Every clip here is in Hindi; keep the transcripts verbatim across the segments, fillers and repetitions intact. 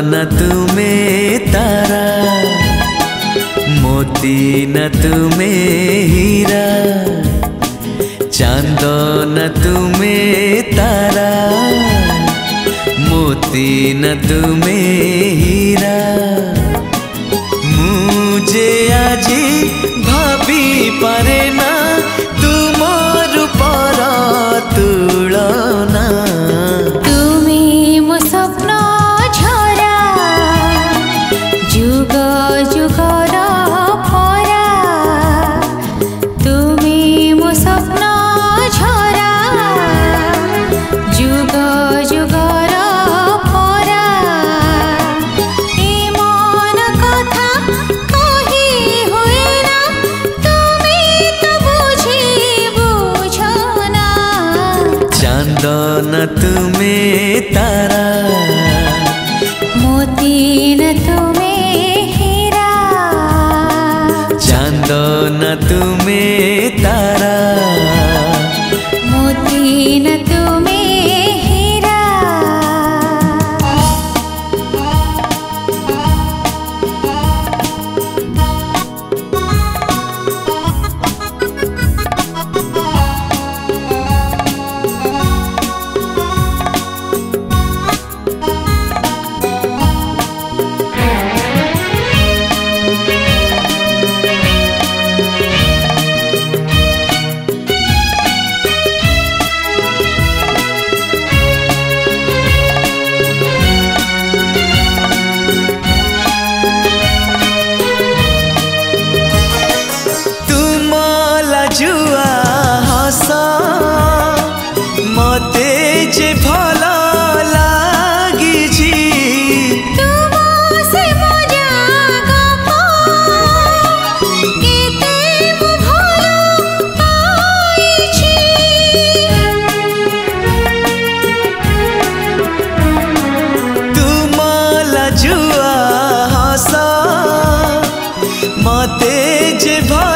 न तुम्हें तारा, मोती न तुम्हें हीरा, चांद न तुम्हें तारा, मोती न तुम्हें हीरा। मुझे आजी भाभी पारे ना तुमर पर तुलना। तुम्हें मो स्वप्न झरा, जुग जुगर भरा। तुम्हें मो स्वप्न झरा, जुग जुगर भरा। ए मन कथा कही हुए ना, तुम्हें तो बुझी बुझना। चांद न तुम्हें तारा, मोती न तुम्हें हीरा, चांद न तुम्हें तारा, मोती न तुम्हें हीरा। जुआ हस मते जे भल लागिछि। तुम से मजा गप केते मु भल पाइछि। तुम जुआ हस मते जे भल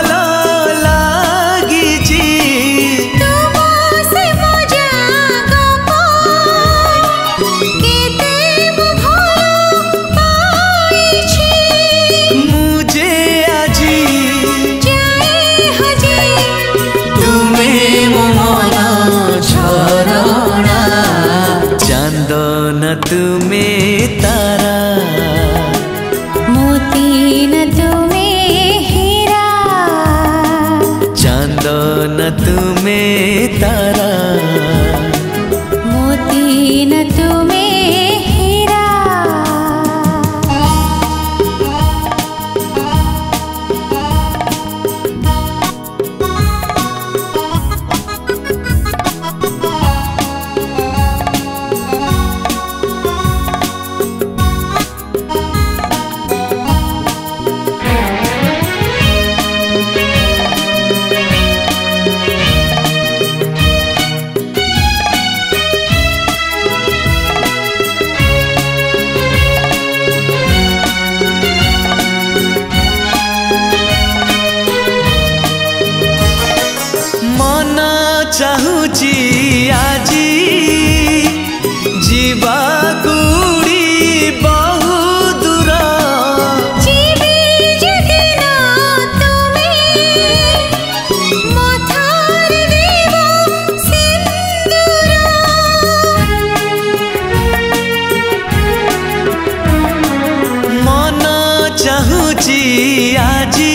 न तुम्हें तारा, मोती न तुम्हें हीरा, चांद न तुम्हें तारा, मोती न तुम्हें हीरा। मन चाहूची आजी जीवा गुड़ी बहु दूर। जीवी जदिन तुम्हें मथार देव सिंदूर। मन चाहूची आजी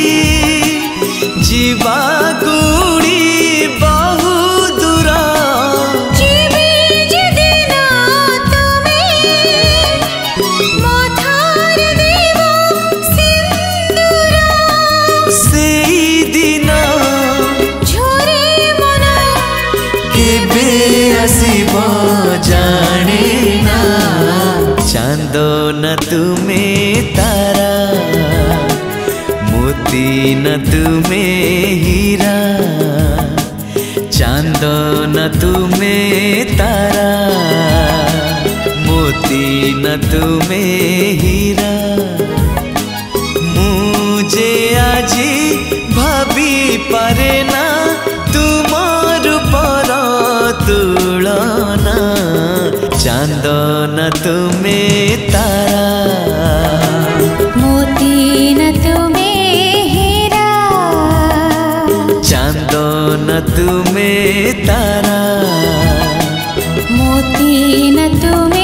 जीवा गुड़ी बहु दूर। जीवी जदिन तुम्हें मथार देव सिंदूर। सेई दिन झोरे मन केबे आसीब जाने ना। चांद न तुम्हें तारा, मोती न तुम्हें हीरा, चांद न तुम्हें तारा, मोती न तुम्हें हीरा। मुझे आजी भाभी पारे ना तुमर पर तुलना। चांद न तुम्हें तारा, तुम्हें तारा मोती न तुम